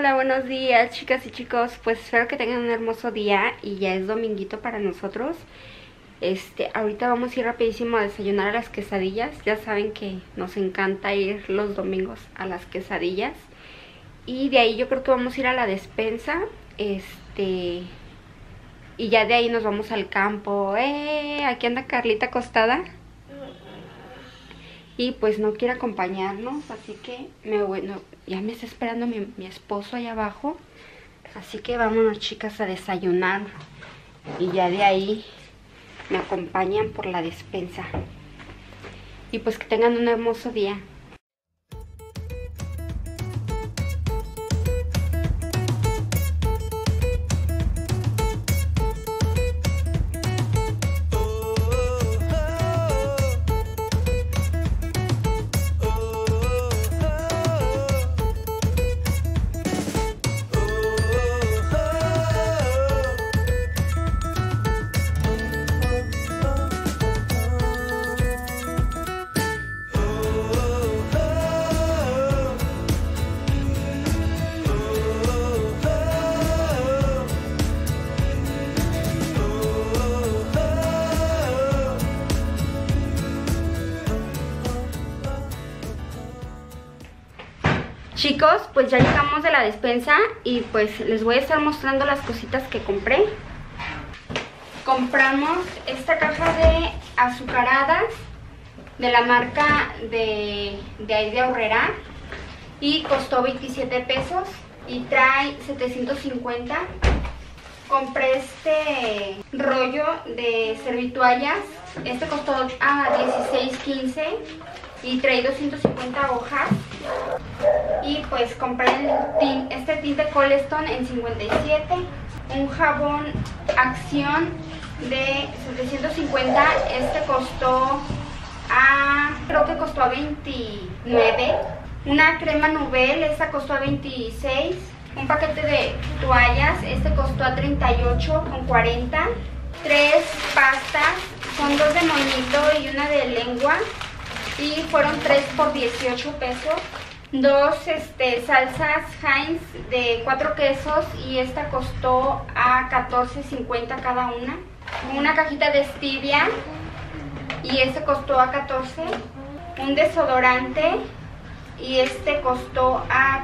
Hola, buenos días, chicas y chicos. Pues espero que tengan un hermoso día y ya es dominguito para nosotros. Ahorita vamos a ir rapidísimo a desayunar a las quesadillas. Ya saben que nos encanta ir los domingos a las quesadillas. Y de ahí yo creo que vamos a ir a la despensa. Y ya de ahí nos vamos al campo. Aquí anda Carlita acostada. Y pues no quiere acompañarnos, así que ya me está esperando mi esposo allá abajo. Así que vámonos, chicas, a desayunar. Y ya de ahí me acompañan por la despensa. Y pues que tengan un hermoso día. Chicos, pues ya llegamos de la despensa y pues les voy a estar mostrando las cositas que compré. Compramos esta caja de azucaradas de la marca de ahí de Aurrerá y costó 27 pesos y trae 750. Compré este rollo de servitoallas, este costó a 16.15 y trae 250 hojas. Y pues compré este tinte Colestone en 57, un jabón Acción de 750, este costó creo que costó a 29, una crema Nubel, esta costó a 26, un paquete de toallas, este costó a 38,40, 3 pastas, son 2 de moñito y una de lengua y fueron 3 por 18 pesos. 2 salsas Heinz de 4 quesos y esta costó a 14.50 cada una. Una cajita de stevia y este costó a 14. Un desodorante y este costó a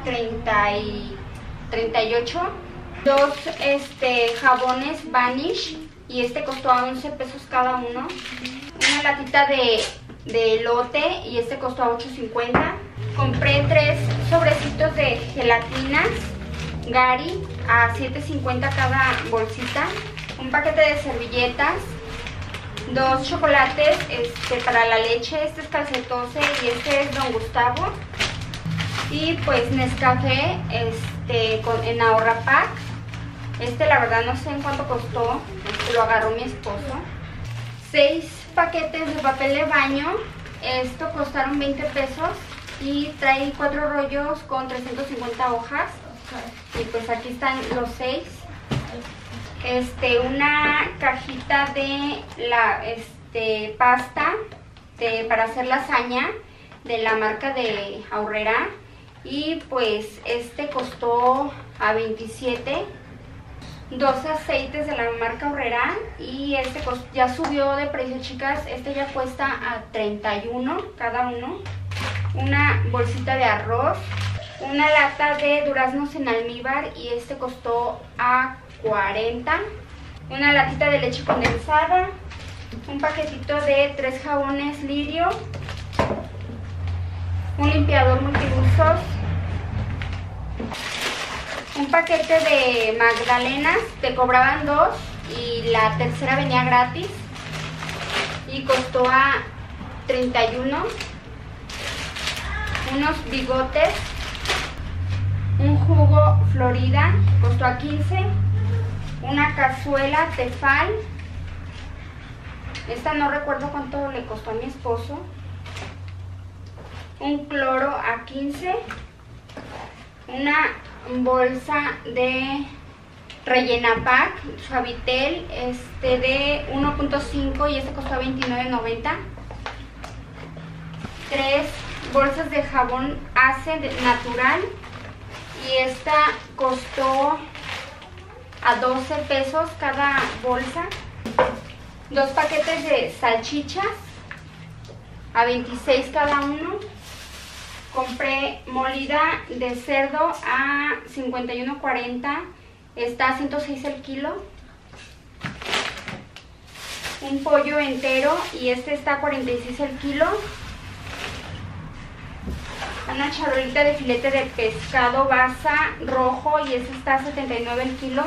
38. 2 jabones Vanish y este costó a 11 pesos cada uno. Una latita de elote y este costó a 8.50. Compré 3 sobrecitos de gelatinas Gary a 7.50 cada bolsita. Un paquete de servilletas. 2 chocolates para la leche. Este es Calcetose y este es Don Gustavo. Y pues Nescafé en Ahorrapack. La verdad no sé en cuánto costó. Lo agarró mi esposo. 6 paquetes de papel de baño. Esto costaron 20 pesos. Y trae 4 rollos con 350 hojas. Y pues aquí están los 6. Una cajita de pasta para hacer lasaña de la marca de Aurrerá. Y pues costó a 27. 2 aceites de la marca Aurrerá. Y ya subió de precio, chicas. Ya cuesta a 31 cada uno. Una bolsita de arroz, una lata de duraznos en almíbar y costó a 40, una latita de leche condensada, un paquetito de 3 jabones Lirio, un limpiador multiusos, un paquete de magdalenas, te cobraban 2 y la tercera venía gratis y costó a 31. Unos bigotes, un jugo Florida, costó a 15, una cazuela Tefal, esta no recuerdo cuánto le costó a mi esposo, un cloro a 15, una bolsa de Rellenapac, Suavitel, de 1.5 y costó a 29.90, 3 bolsas de jabón Ace natural Y esta costó a 12 pesos cada bolsa. 2 paquetes de salchichas a 26 cada uno. Compré molida de cerdo a 51.40, está a 106 el kilo. Un pollo entero y este está a 46 el kilo. Una charolita de filete de pescado basa rojo y este está a 79 el kilo.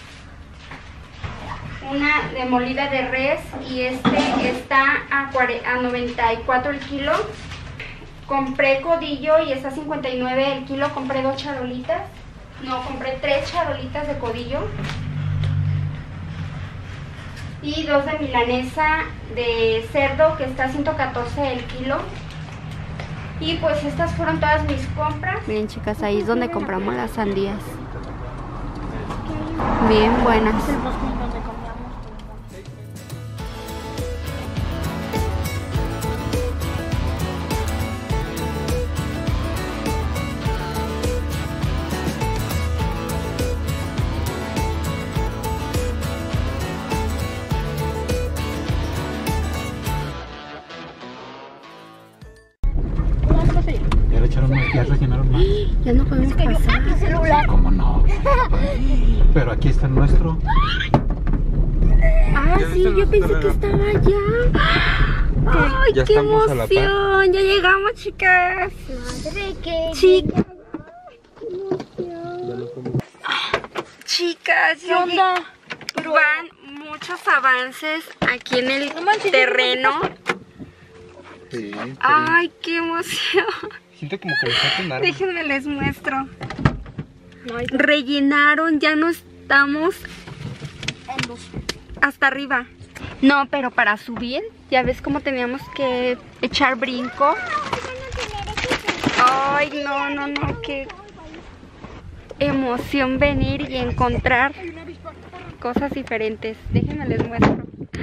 Una de molida de res y este está a 94 el kilo. Compré codillo y está a 59 el kilo. Compré 2 charolitas. No, compré 3 charolitas de codillo. Y 2 de milanesa de cerdo que está a 114 el kilo. Y pues estas fueron todas mis compras. Miren, chicas, ahí es donde compramos las sandías. Bien buenas. Ya rellenaron más. Ya no podemos pasar. ¿Cómo no? Pero aquí está el nuestro. Ah, sí, yo pensé que estaba allá. ¡Ay, Ya qué estamos a la par. emoción! Ya llegamos, chicas. Chicas. Chicas, ¿Qué onda? van muchos avances aquí en el terreno. Sí, ¡Ay, qué emoción! siento como que le falta un árbol. Déjenme les muestro. Rellenaron, ya no estamos hasta arriba. No, pero para subir, ya ves cómo teníamos que echar brinco. Ay, no, qué emoción venir y encontrar cosas diferentes. Déjenme les muestro.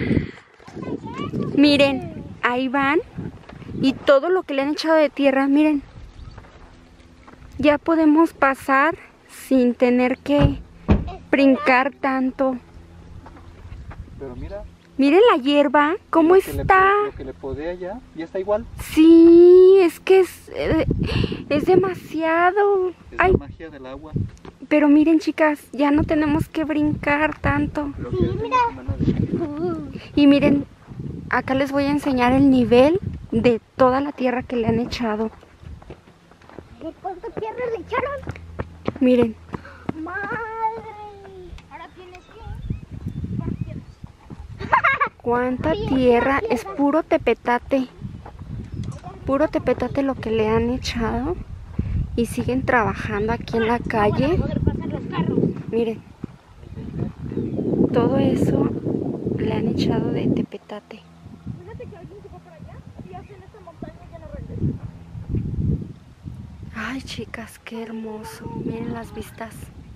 Miren, ahí van. Y todo lo que le han echado de tierra, miren. Ya podemos pasar sin tener que brincar tanto. Pero mira. Miren la hierba, cómo está. Lo que le podé allá, ya está igual. Sí, es que es demasiado. Es Ay, la magia del agua. pero miren, chicas, ya no tenemos que brincar tanto. Lo que es de la semana de... Y miren, acá les voy a enseñar el nivel de toda la tierra que le han echado. ¿Cuánta tierra le echaron? Miren, ¡Madre! Ahora tienes que... cuánta tierra, es puro tepetate. Puro tepetate lo que le han echado. Y siguen trabajando aquí en la calle. Para poder pasar los carros. Miren, todo eso le han echado de tepetate. Fíjate que alguien se va para allá y hacen esta montaña y ya no regresa. Ay, chicas, qué hermoso. Miren las vistas.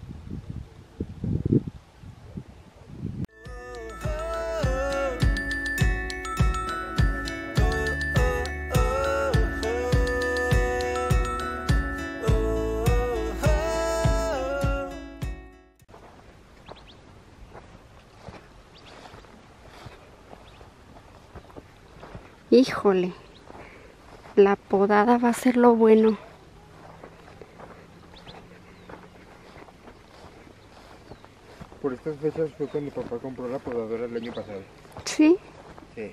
Híjole, la podada va a ser lo bueno. Por estas fechas fue cuando papá compró la podadora el año pasado. ¿Sí? Sí.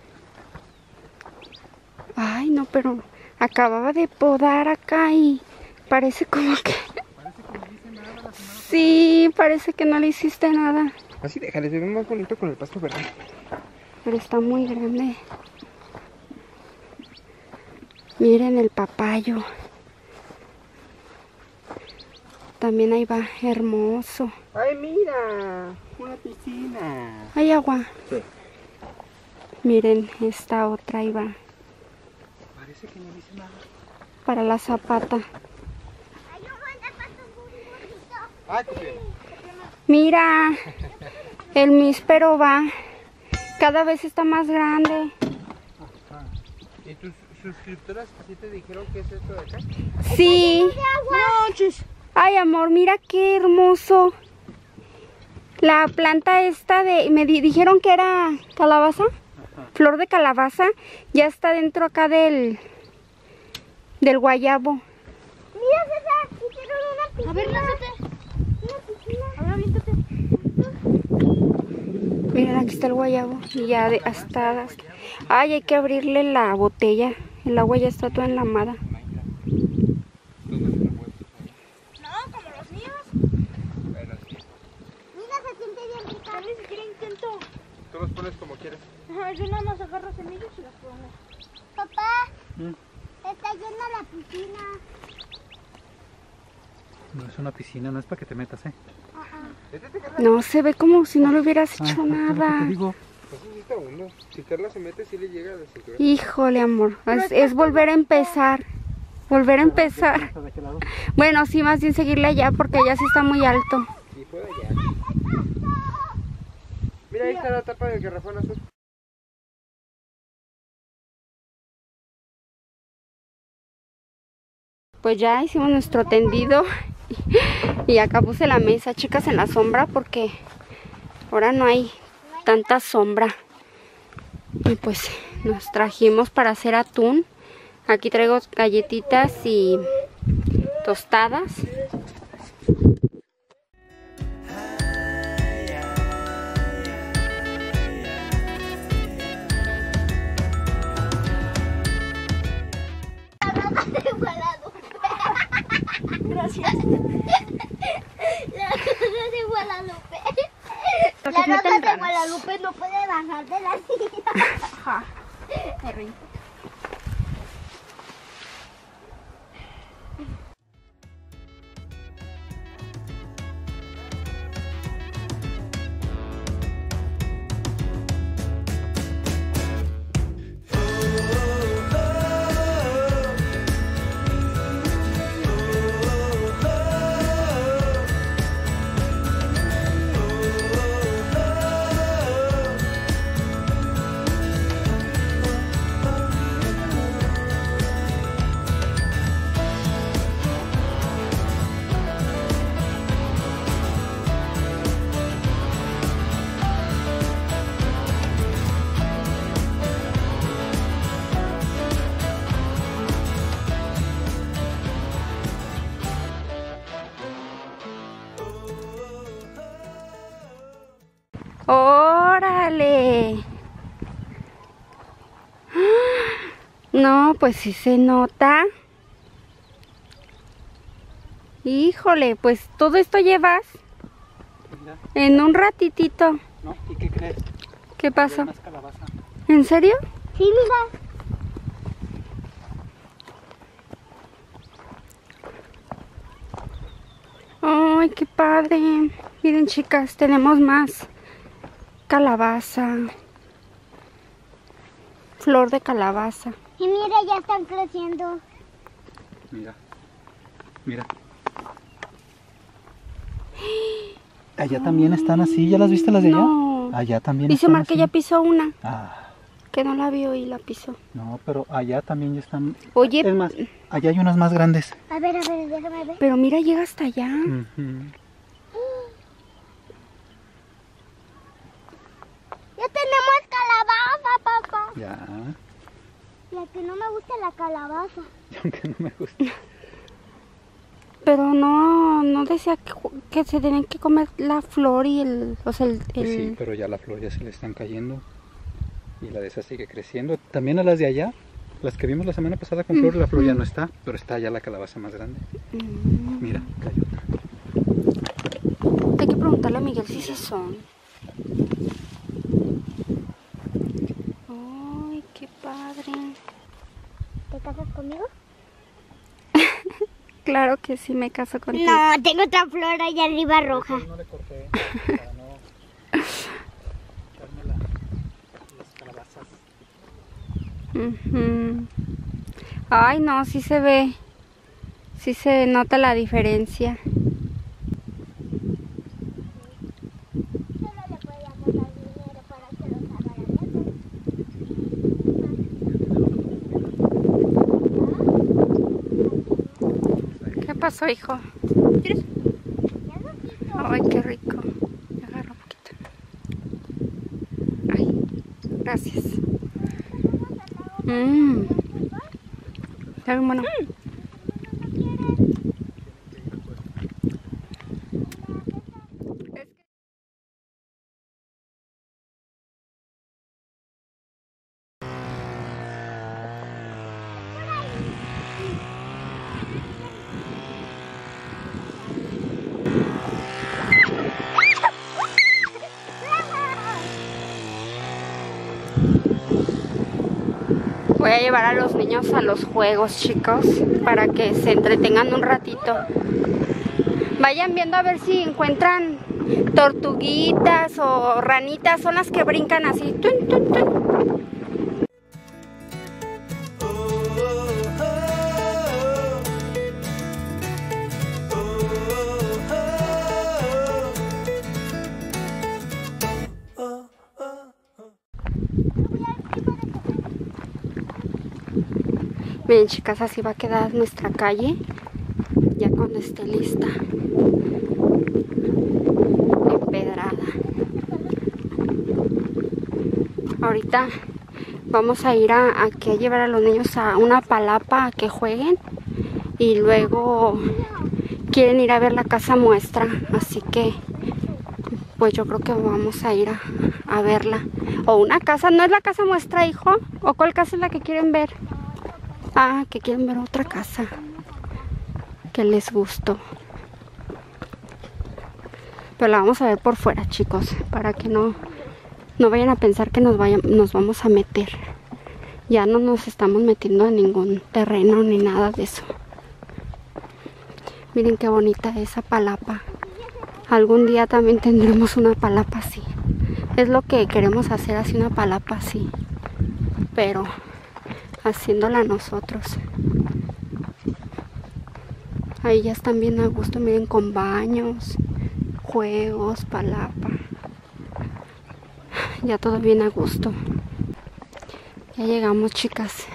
Ay, no, pero acababa de podar acá y parece como que... Sí, parece que no le hiciste nada. Así déjale, se ve más bonito con el pasto verde. Pero está muy grande. Miren el papayo. También ahí va, hermoso. ¡Ay, mira! Una piscina. Hay agua. Sí. Miren, esta otra ahí va. Parece que no dice nada. Para la zapata. ¡Ay, copié! Mira, el míspero va. Cada vez está más grande. ¿Y tus suscriptoras sí te dijeron qué es esto de acá? Sí. No, chis. Ay, amor, mira qué hermoso. La planta esta de... Me dijeron que era calabaza. Ajá. Flor de calabaza. Ya está dentro acá del guayabo. Mira, César, hicieron una piscina. A ver, lánzate. Una piscina. A ver, aviéntate. Miren, aquí está el guayabo. Y ya hasta... Ay, hay que abrirle la botella. El agua ya está toda enlamada. No, como los míos. Bueno, sí. Mira, se siente bien rica. Ni siquiera intento. Tú los pones como quieres. Ajá, yo nada más agarro semillas y las pongo. Papá, está llena la piscina. No es una piscina, no es para que te metas, No, se ve como si no le hubieras hecho es lo que nada. te digo. Pues sí está uno. Si Carla se mete, sí le llega a la cintura. Híjole, amor. Es volver a empezar. Volver a empezar. ¿Estás de aquel lado? Bueno, sí, más bien seguirle allá porque allá sí está muy alto. Sí, fue allá. Mira, ahí está la tapa del garrafón azul. Pues ya hicimos nuestro tendido y acá puse la mesa, chicas, en la sombra porque ahora no hay tanta sombra. Y pues nos trajimos para hacer atún. Aquí traigo galletitas y tostadas. Gracias. La rosa de Guadalupe. La rosa de Guadalupe no puede bajar de la silla. Ajá. ¡Órale! No, pues sí se nota. Híjole, pues todo esto llevas Mira, en un ratitito. ¿no? ¿Y qué crees? ¿Qué pasó? Hay más calabaza. ¿En serio? Sí, mira. ¡Ay, qué padre! Miren, chicas, tenemos más calabaza. Flor de calabaza. Y mira, ya están creciendo. Mira, mira. Allá también están así, ¿ya las viste las de allá? No. Allá también Dice están Mar que así. ya pisó una, Ah, que no la vio y la pisó. no, pero allá también ya están. Oye, Es más, allá hay unas más grandes. A ver, déjame ver. pero mira, llega hasta allá. Ujú. Ya tenemos calabaza, papá. Ya, La que no me gusta es la calabaza. aunque no me gusta. Pero no decía que se tenían que comer la flor y el... O sea, Pues sí, pero ya la flor ya se le están cayendo. Y la de esa sigue creciendo. También a las de allá, las que vimos la semana pasada con flor, la flor ya no está, pero está ya la calabaza más grande. Mira, cayó otra. Hay que preguntarle a Miguel si sí son. Ay, qué padre. ¿Te casas conmigo? Claro que sí, me caso contigo. No, tengo otra flor allá arriba roja. No le corté para no quitarme las calabazas. Ujú. Ay, no, sí se ve. Sí se nota la diferencia. Solo le podíamos dar dinero para que los agarren. ¿Qué pasó, hijo? ¿Quieres? Ay, qué rico. Agarra un poquito. Ay, gracias. Está bien bueno. Voy a llevar a los niños a los juegos, chicos, para que se entretengan un ratito. Vayan viendo a ver si encuentran tortuguitas o ranitas, son las que brincan así. ¡Tun, tun, tun! Miren, chicas, así va a quedar nuestra calle ya cuando esté lista, empedrada. Ahorita vamos a ir aquí a llevar a los niños a una palapa a que jueguen y luego quieren ir a ver la casa muestra, así que pues yo creo que vamos a ir a verla. O una casa, ¿no es la casa muestra, hijo? ¿O cuál casa es la que quieren ver? Ah, que quieren ver otra casa que les gustó. Pero la vamos a ver por fuera, chicos, para que no vayan a pensar que nos vamos a meter. Ya no nos estamos metiendo en ningún terreno ni nada de eso. Miren qué bonita esa palapa. Algún día también tendremos una palapa así. Es lo que queremos hacer, así una palapa así. Pero haciéndola nosotros. Ahí ya están bien a gusto, miren, con baños, juegos, palapa. Ya todo bien a gusto. Ya llegamos, chicas.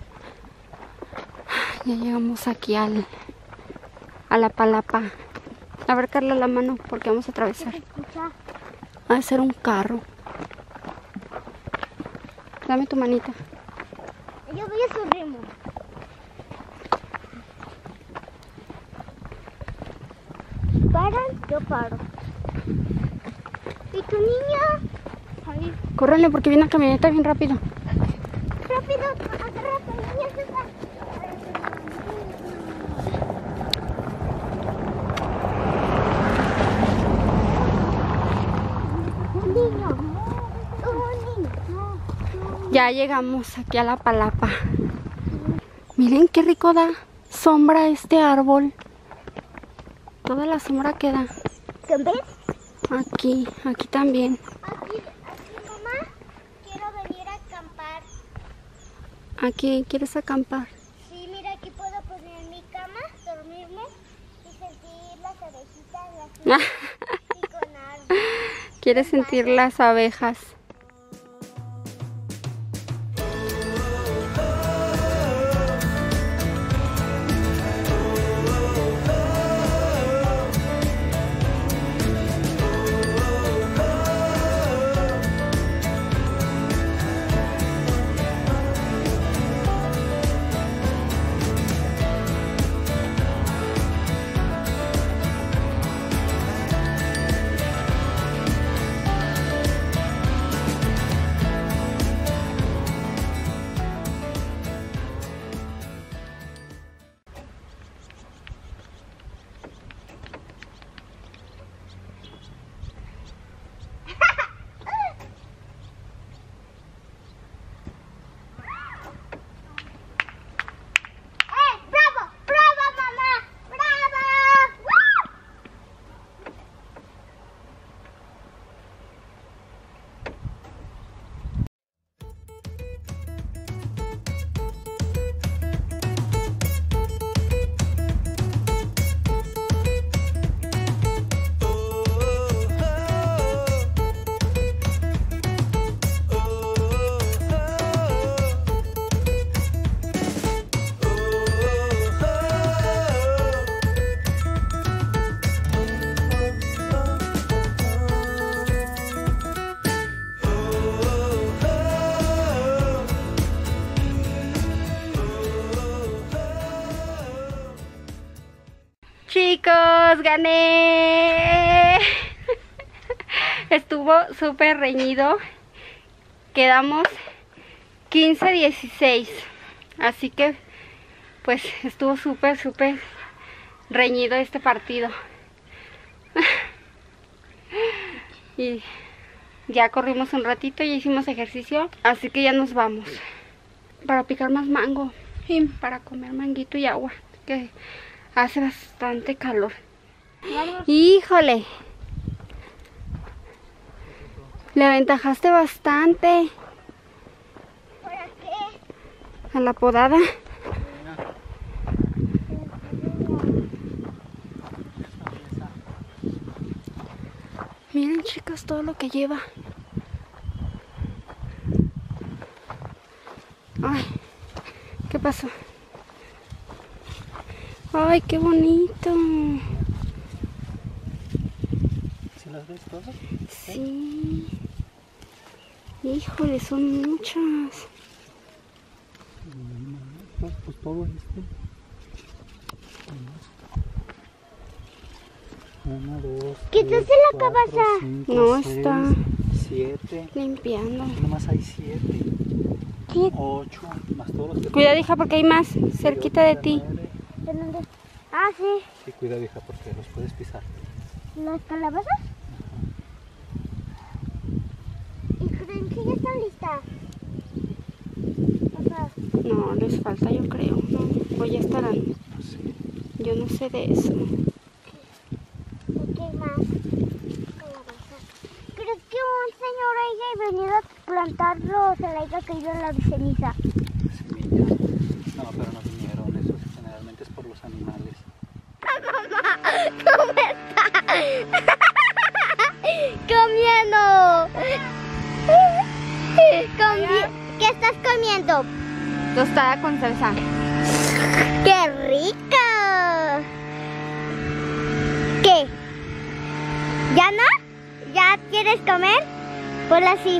Ya llegamos aquí a la palapa. A ver, Carla, la mano, porque vamos a atravesar. Va a ser un carro. Dame tu manita. Yo voy a su ritmo. Paran, yo paro. ¿Y tu niño? Ahí. Córrele porque viene la camioneta bien rápido. Rápido, agárrate, niño, se va. Un niño. Ya llegamos aquí a la palapa. Miren qué rico da sombra este árbol. Toda la sombra queda. ¿Ves? Aquí también. Aquí, mamá, quiero venir a acampar. Aquí, ¿quieres acampar? Sí, mira, aquí puedo poner mi cama, dormirme y sentir las abejitas y con árbol. ¿Quieres sentir las abejas? Chicos, gané. Estuvo súper reñido. Quedamos 15-16. Así que pues estuvo súper reñido este partido. Y ya corrimos un ratito y hicimos ejercicio. Así que ya nos vamos para picar más mango y para comer manguito y agua, que hace bastante calor. Híjole, le aventajaste bastante. ¿Para qué? A la podada. Miren, chicas, todo lo que lleva. Ay, ¿qué pasó? Ay, qué bonito. ¿Sí las ves todas? Sí. Híjole, son muchas. Pues todo esto. 1, 2, Quítese la cabeza. No, está 7. limpiando. Nomás hay 7. ¿Qué? 8. Más todos los que... Cuidado, hija, porque hay más cerquita de ti. 9. ¿De dónde? Ah, sí. Sí, cuidado, hija, porque los puedes pisar. ¿Las calabazas? ¿Y creen que ya están listas? Papá. No, les falta, yo creo. No, o ya estarán. No sé. Yo no sé de eso. ¿Y qué más? Calabazas. ¿Crees que un señor haya venido a plantarlos o se le haya caído en la ceniza? Semillas. No, pero no vinieron. Eso generalmente es por los animales. ¿Cómo está? Comiendo. ¿Qué estás comiendo? Tostada con salsa. ¡Qué rica! ¿Qué? ¿Ya no? ¿Ya quieres comer? Pues así.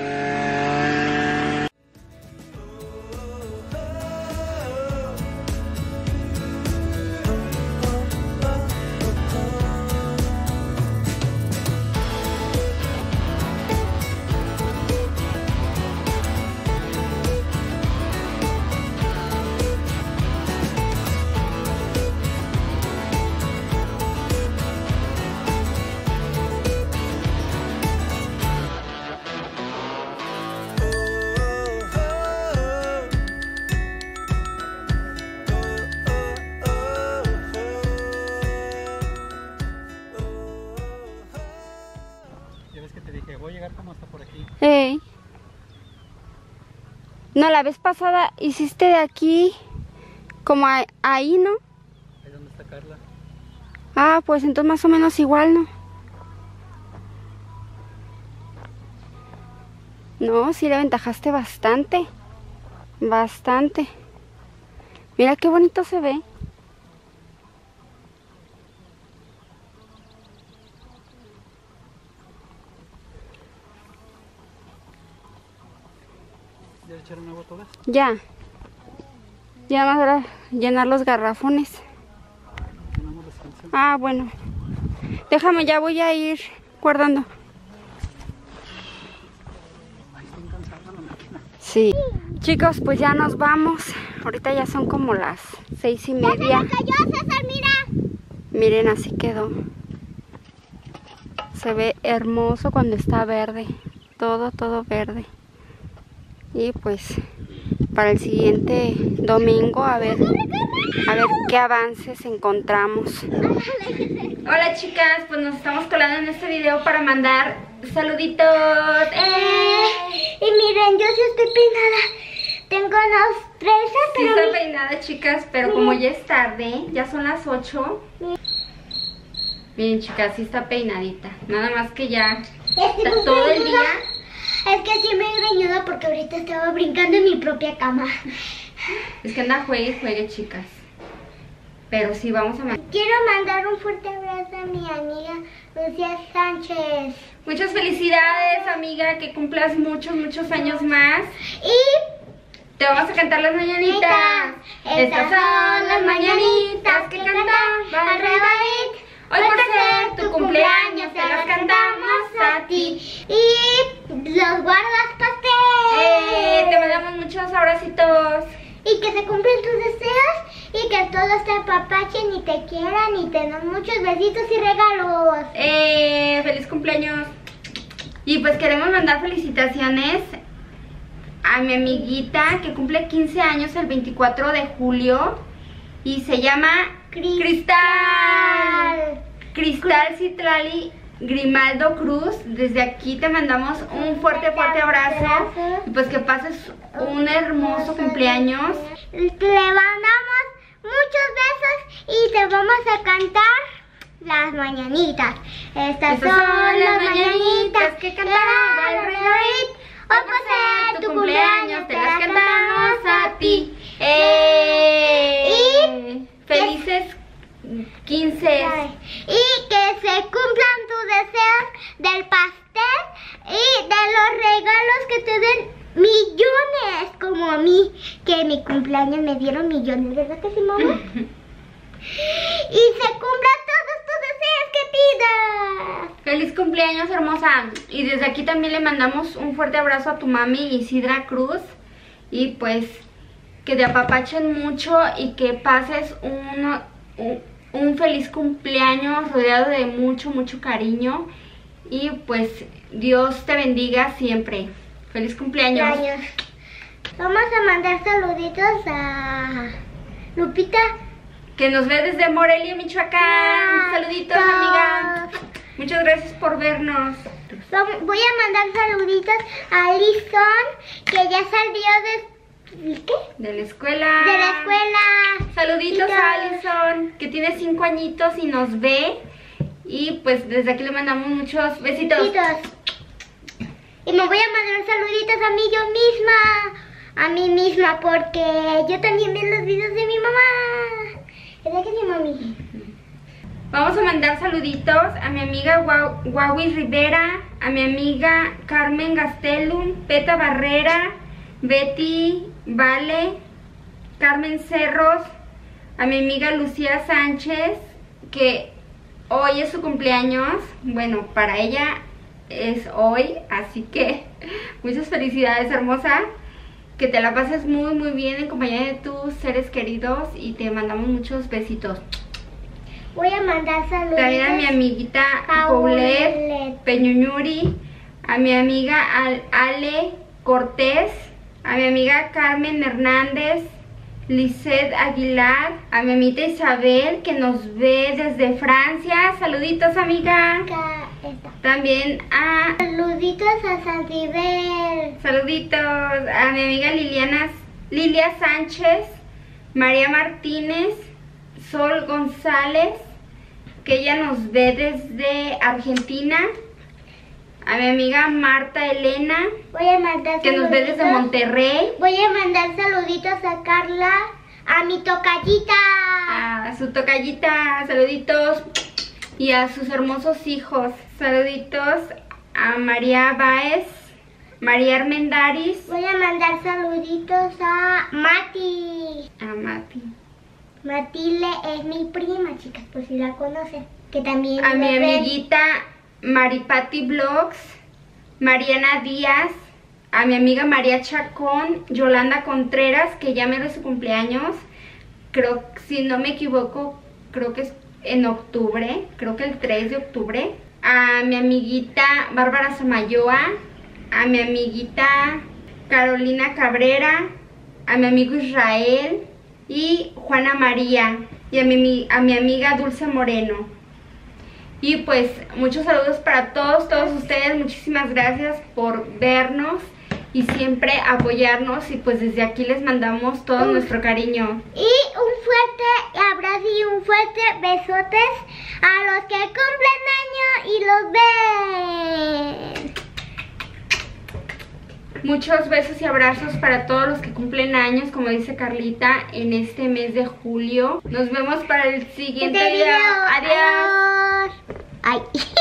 Ya ves que te dije, voy a llegar como hasta por aquí. Ey. No, la vez pasada hiciste de aquí como ahí, ¿no? Ahí donde está Carla. Ah, pues entonces más o menos igual, ¿no? No, sí le aventajaste bastante. Bastante. Mira qué bonito se ve. ¿Ya le echaron agua todas? Ya. Ya más era llenar los garrafones. Llenamos las canciones. Ah, bueno. Déjame, ya voy a ir guardando. Ay, estoy cansada la máquina. Sí. Chicos, pues ya nos vamos. Ahorita ya son como las 6:30. ¡Cayó, César, mira! Miren, así quedó. Se ve hermoso cuando está verde. Todo verde. Y pues para el siguiente domingo a ver qué avances encontramos. Hola chicas, pues nos estamos colando en este video para mandar saluditos. Y miren, yo sí estoy peinada. Tengo unos tresas, Sí pero... está peinada, chicas, pero como ya es tarde, ya son las 8. Miren, chicas, sí está peinadita. Nada más que ya está todo el día. Es que sí me he greñudo porque ahorita estaba brincando en mi propia cama. Es que anda juegue y juegue, chicas. Pero sí, vamos a mandar. Quiero mandar un fuerte abrazo a mi amiga Lucía Sánchez. Muchas felicidades, amiga, que cumplas muchos años más. Y Te vamos a cantar las mañanitas. Estas son las mañanitas que cantaba el cumpleaños te los cantamos a ti. Y los guardas pastel. Te mandamos muchos abracitos. Y que se cumplan tus deseos y que todos te apapachen y te quieran y te den muchos besitos y regalos. Feliz cumpleaños. Y pues queremos mandar felicitaciones a mi amiguita que cumple 15 años el 24 de julio y se llama Cristal Citlali Grimaldo Cruz. Desde aquí te mandamos un fuerte abrazo y pues que pases un hermoso cumpleaños. Te mandamos muchos besos y te vamos a cantar las mañanitas. Estas son las mañanitas que cantaba el rey David. Hoy por ser tu cumpleaños te las cantamos a ti. Y felices 15. Y que se cumplan tus deseos del pastel y de los regalos que te den millones, como a mí, que en mi cumpleaños me dieron millones, ¿verdad que sí, mamá? Y se cumplan todos tus deseos que pidas. Feliz cumpleaños, hermosa. Y desde aquí también le mandamos un fuerte abrazo a tu mami Isidra Cruz. Y pues que te apapachen mucho y que pases un feliz cumpleaños rodeado de mucho cariño. Y pues Dios te bendiga siempre. Feliz cumpleaños. Vamos a mandar saluditos a Lupita, que nos ve desde Morelia, Michoacán. Saluditos, amiga. Muchas gracias por vernos. Voy a mandar saluditos a Alison, que ya salió de... ¿qué? De la escuela. De la escuela. Saluditos a Alison, que tiene 5 añitos y nos ve. Y pues desde aquí le mandamos muchos besitos. Y me voy a mandar saluditos a mí yo misma. A mí misma, porque yo también veo los videos de mi mamá. ¿Verdad que sí, mami? Vamos a mandar saluditos a mi amiga Wawi Rivera, a mi amiga Carmen Gastelum, Peta Barrera, Betty Vale, Carmen Cerros, a mi amiga Lucía Sánchez, que hoy es su cumpleaños. Bueno, para ella es hoy, así que muchas felicidades, hermosa. Que te la pases muy bien en compañía de tus seres queridos y te mandamos muchos besitos. Voy a mandar saludos también a mi amiguita Paulette Peñuñuri, a mi amiga Ale Cortés, a mi amiga Carmen Hernández, Lisette Aguilar, a mi amiguita Isabel, que nos ve desde Francia. Saluditos, amiga. También a... Saluditos a Santibel. Saluditos a mi amiga Lilia Sánchez, María Martínez, Sol González, que ella nos ve desde Argentina. A mi amiga Marta Elena, voy a mandar que nos ve desde Monterrey. Voy a mandar saluditos a Carla, a mi tocallita. A su tocallita, saluditos. Y a sus hermosos hijos. Saluditos a María Báez, María Armendaris. Voy a mandar saluditos a Mati. A Mati. Matilde es mi prima, chicas, por si la conocen. Que también a mi amiguita Maripati Vlogs, Mariana Díaz, a mi amiga María Chacón, Yolanda Contreras, que ya me dio su cumpleaños. Creo, si no me equivoco, creo que es en octubre, creo que el 3 de octubre. A mi amiguita Bárbara Samayoa, a mi amiguita Carolina Cabrera, a mi amigo Israel y Juana María, y a mi amiga Dulce Moreno. Y pues muchos saludos para todos ustedes. Muchísimas gracias por vernos y siempre apoyarnos, y pues desde aquí les mandamos todo nuestro cariño. Y un fuerte abrazo y un fuerte besotes a los que cumplen año y los ven. Muchos besos y abrazos para todos los que cumplen años, como dice Carlita, en este mes de julio. Nos vemos para el siguiente video. Adiós. Ay.